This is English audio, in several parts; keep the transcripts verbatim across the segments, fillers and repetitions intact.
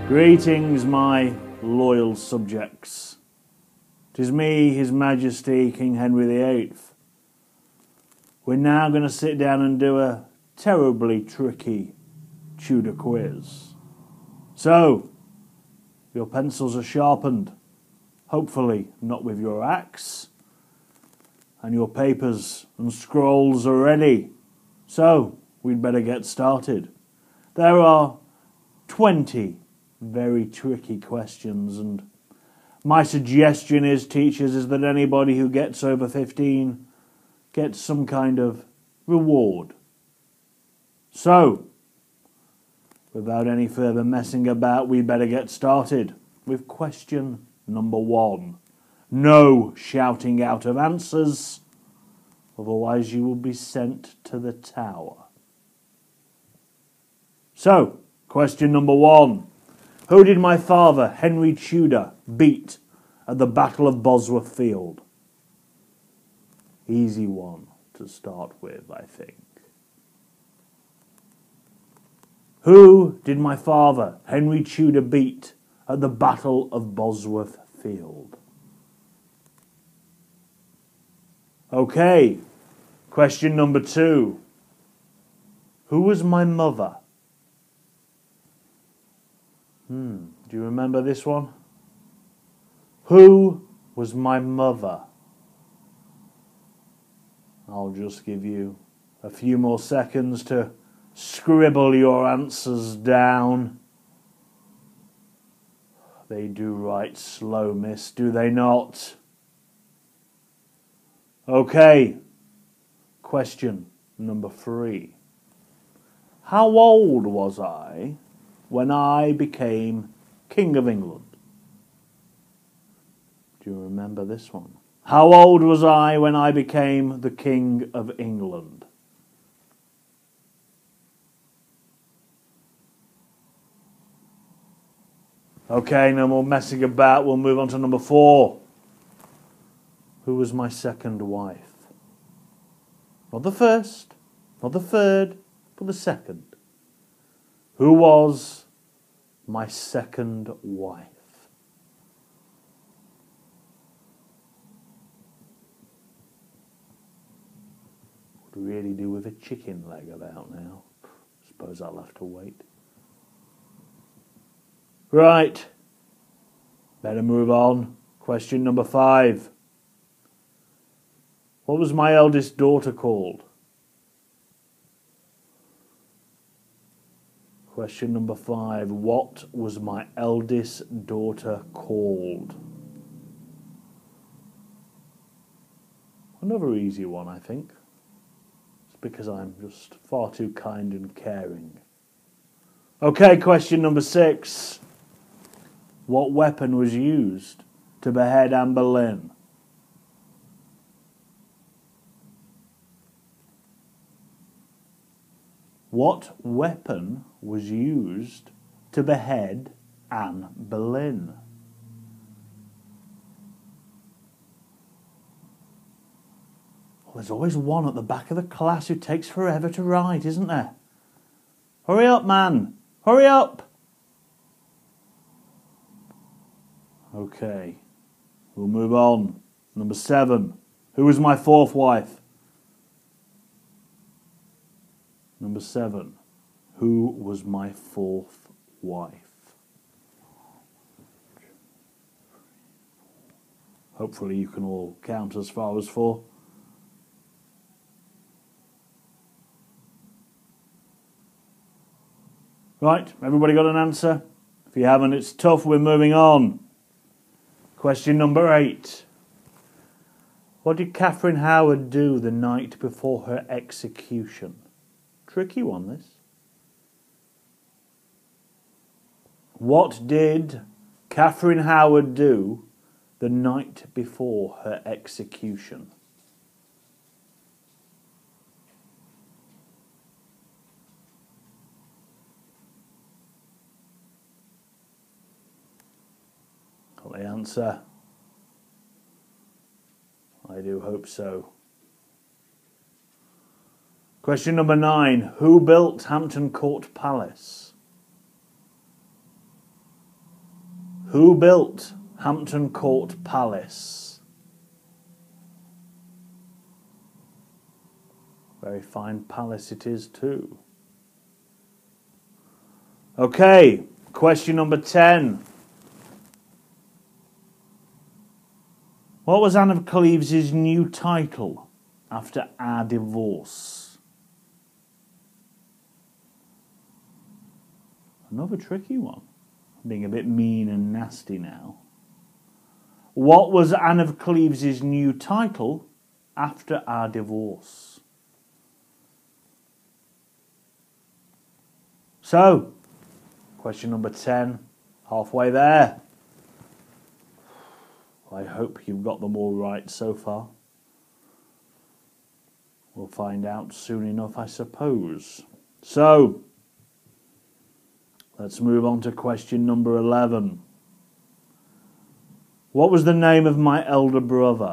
Greetings, my loyal subjects. 'Tis me, His Majesty, King Henry the eighth. We're now going to sit down and do a terribly tricky Tudor quiz. So, your pencils are sharpened, hopefully not with your axe, and your papers and scrolls are ready. So, we'd better get started. There are twenty very tricky questions, and my suggestion is, teachers, is that anybody who gets over fifteen gets some kind of reward. So, without any further messing about, we better get started with question number one. No shouting out of answers, otherwise you will be sent to the tower. So, question number one. Who did my father, Henry Tudor, beat at the Battle of Bosworth Field? Easy one to start with, I think. Who did my father, Henry Tudor, beat at the Battle of Bosworth Field? Okay, question number two. Who was my mother? Hmm, do you remember this one? Who was my mother? I'll just give you a few more seconds to scribble your answers down. They do write slow, miss, do they not? Okay, question number three. How old was I when I became King of England? Do you remember this one? How old was I when I became the King of England? Okay, no more messing about. We'll move on to number four. Who was my second wife? Not the first, not the third, but the second. Who was my second wife? Would really do with a chicken leg about now. Suppose I'll have to wait. Right. Better move on. Question number five. What was my eldest daughter called? Question number five. What was my eldest daughter called? Another easy one, I think. It's because I'm just far too kind and caring. Okay, question number six. What weapon was used to behead Anne Boleyn? What weapon was used to behead Anne Boleyn? Well, there's always one at the back of the class who takes forever to write, isn't there? Hurry up, man! Hurry up! Okay, we'll move on. Number seven. Who was my fourth wife? Number seven. Who was my fourth wife? Hopefully you can all count as far as four. Right, everybody got an answer? If you haven't, it's tough, we're moving on. Question number eight. What did Catherine Howard do the night before her execution? Tricky one, this. What did Catherine Howard do the night before her execution? Got the answer? I do hope so. Question number nine. Who built Hampton Court Palace? Who built Hampton Court Palace? Very fine palace it is too. Okay, question number ten. What was Anne of Cleves' new title after our divorce? Another tricky one. I'm being a bit mean and nasty now. What was Anne of Cleves' new title after our divorce? So, question number ten, halfway there. I hope you've got them all right so far. We'll find out soon enough, I suppose. So, let's move on to question number eleven. What was the name of my elder brother?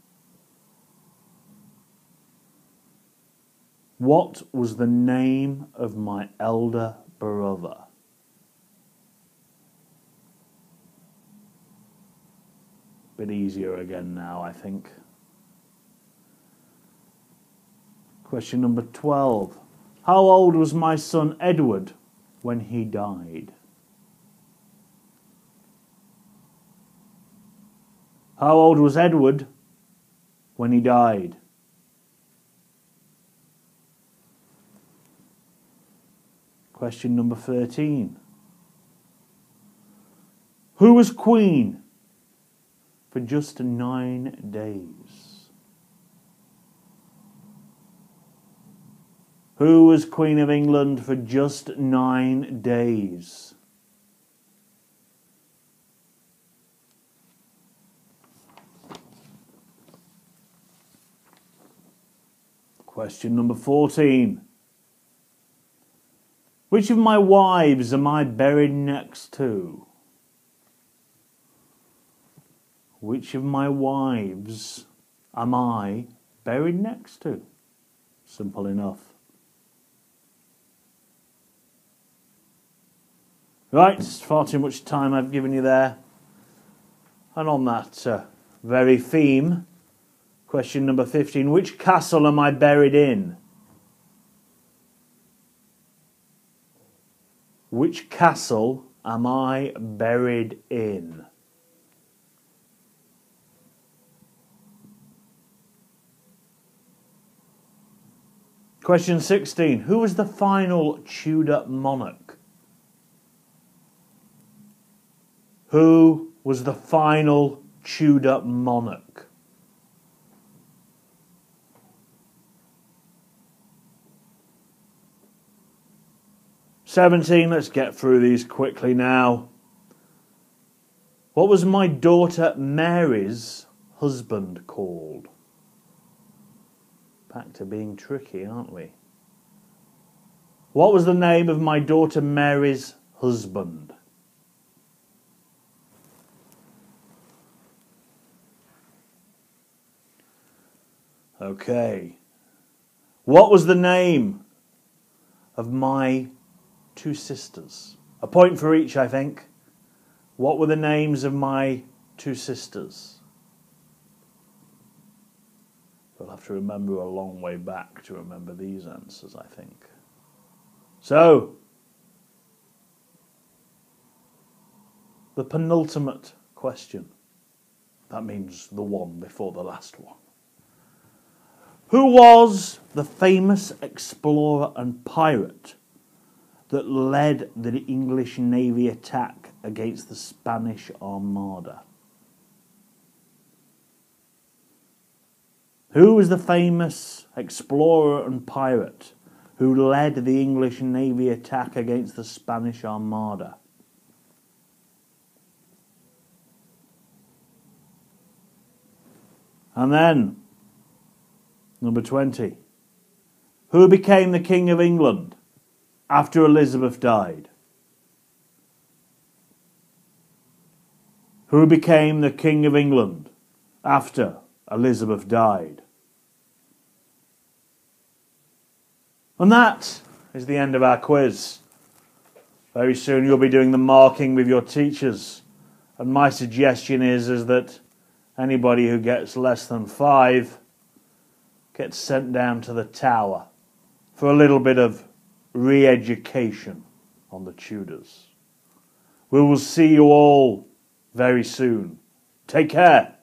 What was the name of my elder brother? Bit easier again now, I think. Question number twelve. How old was my son Edward when he died? How old was Edward when he died? Question number thirteen. Who was queen for just nine days? Who was Queen of England for just nine days? Question number fourteen. Which of my wives am I buried next to? Which of my wives am I buried next to? Simple enough. Right, it's far too much time I've given you there. And on that uh, very theme, question number fifteen. Which castle am I buried in? Which castle am I buried in? Question sixteen. Who was the final Tudor monarch? Who was the final Tudor monarch? seventeen. Let's get through these quickly now. What was my daughter Mary's husband called? Back to being tricky, aren't we? What was the name of my daughter Mary's husband? Okay. What was the name of my two sisters? A point for each, I think. What were the names of my two sisters? We'll have to remember a long way back to remember these answers, I think. So, the penultimate question. That means the one before the last one. Who was the famous explorer and pirate that led the English Navy attack against the Spanish Armada? Who was the famous explorer and pirate who led the English Navy attack against the Spanish Armada? And then, number twenty. Who became the King of England after Elizabeth died? Who became the King of England after Elizabeth died? And that is the end of our quiz. Very soon you'll be doing the marking with your teachers And my suggestion is, is that anybody who gets less than five gets sent down to the Tower for a little bit of re-education on the Tudors. We will see you all very soon. Take care.